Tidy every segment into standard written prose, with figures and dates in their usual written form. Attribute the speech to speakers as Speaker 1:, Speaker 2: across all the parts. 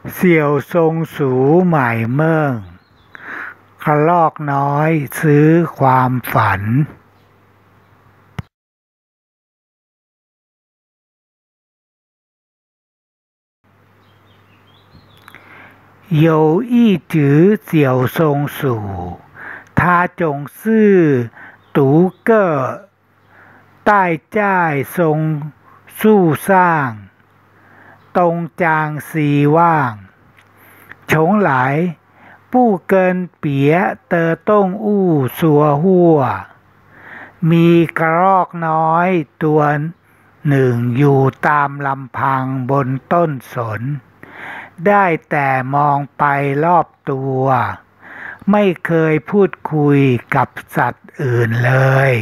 Speaker 1: เสี่ยวซงสูใหม่เมิ่งกระรอกน้อยซื้อความฝัน有一只小松鼠，它总是独个待在松树上，东张西望，从来不跟别的动物说话。มีกระรอกน้อยตัวหนึ่งอยู่ตามลำพังบนต้นสนได้แต่มองไปรอบตัวไม่เคยพูดคุยกับสัตว์อื่นเลย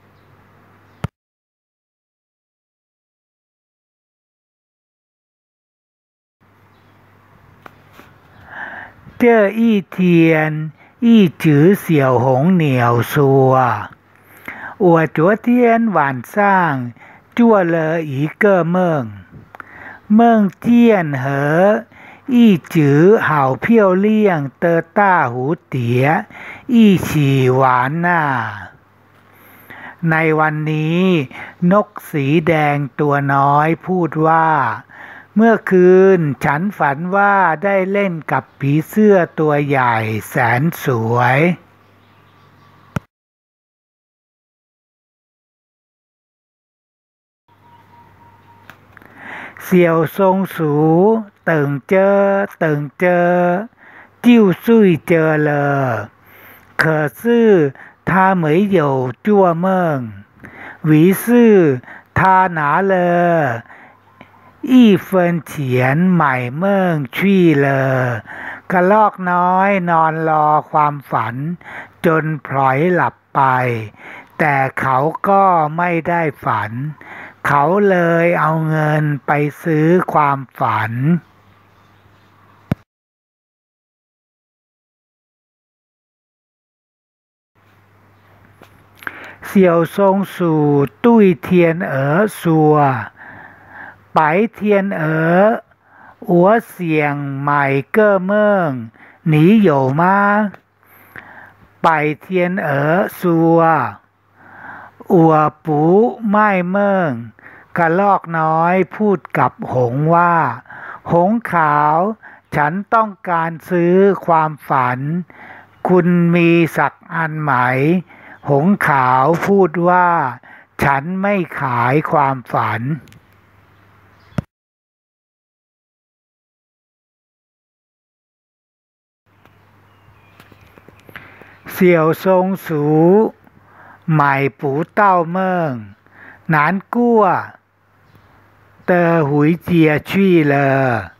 Speaker 1: 这一天一只小红鸟说我昨天晚上做了一个梦，梦见和一只好漂亮的大蝴蝶一起玩น่ะในวันนี้นกสีแดงตัวน้อยพูดว่าเมื่อคืนฉันฝันว่าได้เล่นกับผีเสื้อตัวใหญ่แสนสวย小松鼠等着等着就睡着了，可是它没有做梦，于是它拿了1分钱买梦去了กระรอกน้อยนอนรอความฝันจนพลอยหลับไปแต่เขาก็ไม่ได้ฝันเขาเลยเอาเงินไปซื้อความฝัน小松鼠对天鹅说白天鹅我想买个梦你有吗白天鹅说我不卖梦กระรอกน้อยพูดกับหงส์ว่าหงส์ขาวฉันต้องการซื้อความฝันคุณมีสักอันไหมหงส์ขาวพูดว่าฉันไม่ขายความฝัน小松鼠买不到梦难过的回家去了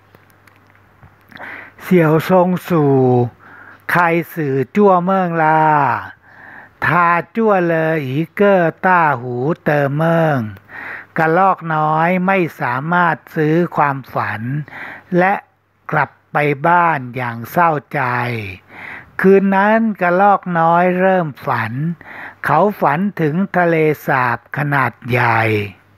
Speaker 1: 小松鼠开始做梦啦他做了一个大湖的梦กระรอกน้อยไม่สามารถซื้อความฝันและกลับไปบ้านอย่างเศร้าใจคืนนั้นกระรอกน้อยเริ่มฝันเขาฝันถึงทะเลสาบขนาดใหญ่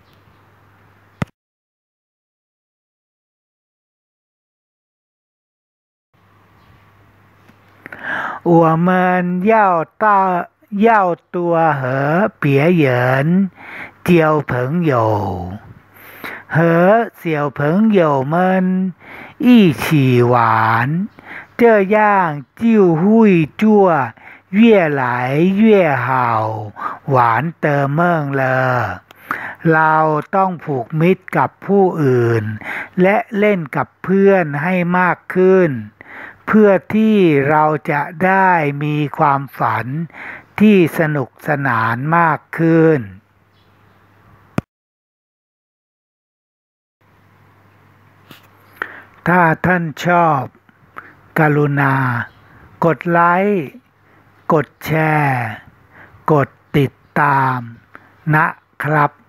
Speaker 1: 我们要多和别人交朋友和小朋友们一起玩这样就会做越来越好玩的梦了เราต้องผูกมิตรกับผู้อื่นและเล่นกับเพื่อนให้มากขึ้นเพื่อที่เราจะได้มีความฝันที่สนุกสนานมากขึ้นถ้าท่านชอบกรุณากดไลค์กดแชร์กดติดตามนะครับ